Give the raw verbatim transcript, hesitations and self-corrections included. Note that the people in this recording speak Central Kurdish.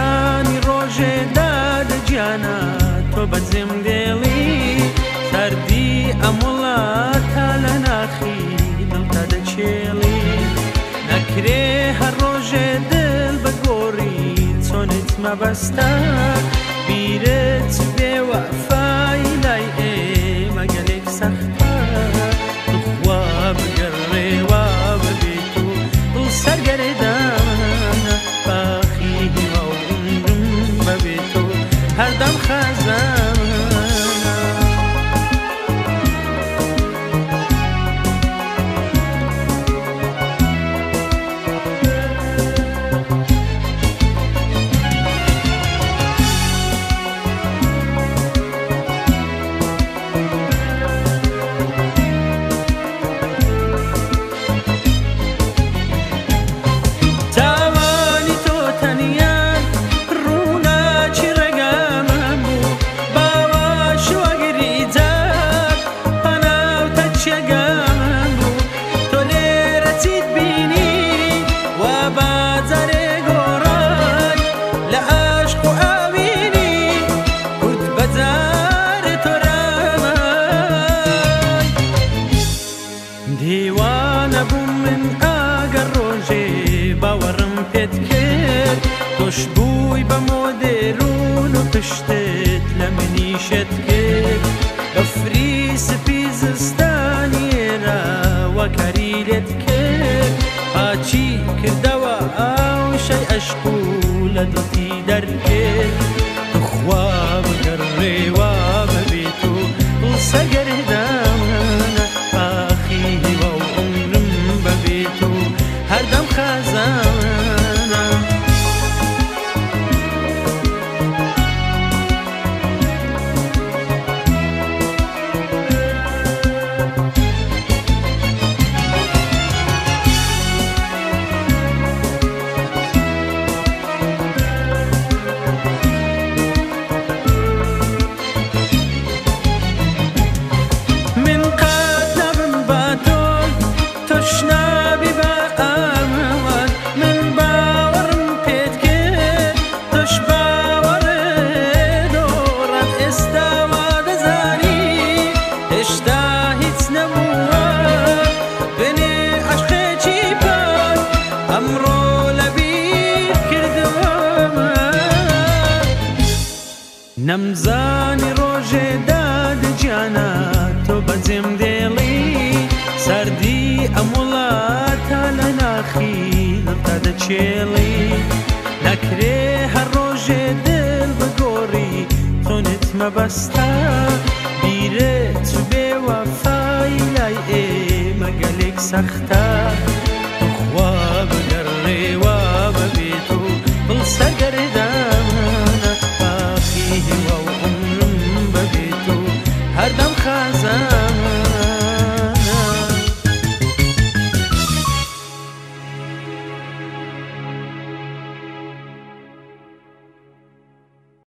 نەمزانی ڕۆژێ دادەگیانە تۆ بەجێم دێڵی سەردی ئەم وڵات تا لە ناخی دڵتا دەچێڵی نەکرێ هەر ڕۆژێ دڵ بە گۆڕی چۆنت مەبەستە بیرت بێوەفای لای ئێمە گەلێک سەختە دخوا بگەڕێوە ببێت و دڵ سەرگەردانە باخی هیوا و عمرم ببێت و هەردەم خەزانە دیوانە بووم من ئەگەر ڕۆژێ باوەڕم پێت کرد تۆش بووی بە مۆدێرون و پشتت لە منیشت کرد بەفری سپی زستانی ئێرە وەکاری لێت کرد پاچی کردەوە ئەوشەی عەشق و لە دڵی دەرکرد بخوا بگەڕێوە ببێت و دڵ سەرگەردانە باخی هیوا و عمرم ببێت و هەردەم خەزانە نەمزانی ڕۆژێ دادەگیانە تۆ بەجێم دێڵی سەردی ئەم وڵات تا لە ناخی دڵتا دەچێڵی نەکرێ هەر ڕۆژێ دڵ بە گۆڕی چۆنت مەبەستە بیرت بێوەفای لای ئێمە گەلێک سەختە بخوا بگەڕێوە ببێت و دڵ سەرگەردانە هیوا و عمرم ببێت و هەردەم خەزانە